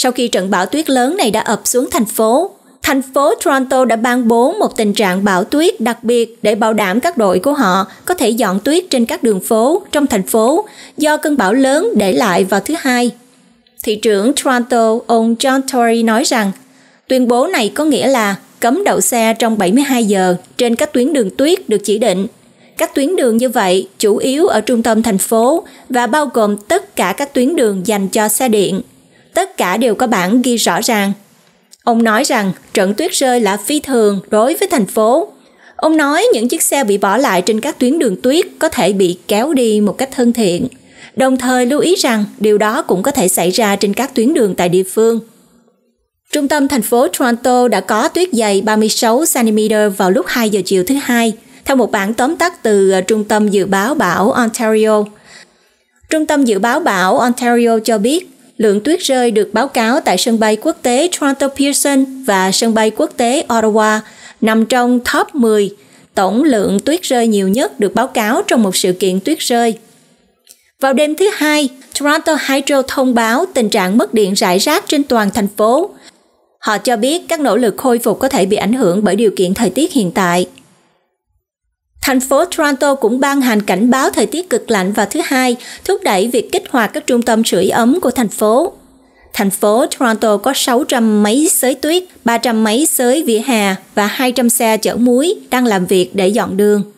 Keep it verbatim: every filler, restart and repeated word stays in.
Sau khi trận bão tuyết lớn này đã ập xuống thành phố, thành phố Toronto đã ban bố một tình trạng bão tuyết đặc biệt để bảo đảm các đội của họ có thể dọn tuyết trên các đường phố trong thành phố do cơn bão lớn để lại vào thứ Hai. Thị trưởng Toronto, ông John Tory nói rằng, tuyên bố này có nghĩa là cấm đậu xe trong bảy mươi hai giờ trên các tuyến đường tuyết được chỉ định. Các tuyến đường như vậy chủ yếu ở trung tâm thành phố và bao gồm tất cả các tuyến đường dành cho xe điện. Tất cả đều có bảng ghi rõ ràng. Ông nói rằng trận tuyết rơi là phi thường đối với thành phố. Ông nói những chiếc xe bị bỏ lại trên các tuyến đường tuyết có thể bị kéo đi một cách thân thiện, đồng thời lưu ý rằng điều đó cũng có thể xảy ra trên các tuyến đường tại địa phương. Trung tâm thành phố Toronto đã có tuyết dày ba mươi sáu xăng-ti-mét vào lúc hai giờ chiều thứ Hai, theo một bản tóm tắt từ Trung tâm Dự báo Bão Ontario. Trung tâm Dự báo Bão Ontario cho biết, lượng tuyết rơi được báo cáo tại sân bay quốc tế Toronto Pearson và sân bay quốc tế Ottawa nằm trong top mười tổng lượng tuyết rơi nhiều nhất được báo cáo trong một sự kiện tuyết rơi. Vào đêm thứ Hai, Toronto Hydro thông báo tình trạng mất điện rải rác trên toàn thành phố. Họ cho biết các nỗ lực khôi phục có thể bị ảnh hưởng bởi điều kiện thời tiết hiện tại. Thành phố Toronto cũng ban hành cảnh báo thời tiết cực lạnh vào thứ Hai, thúc đẩy việc kích hoạt các trung tâm sưởi ấm của thành phố. Thành phố Toronto có sáu trăm máy xới tuyết, ba trăm máy xới vỉa hè và hai trăm xe chở muối đang làm việc để dọn đường.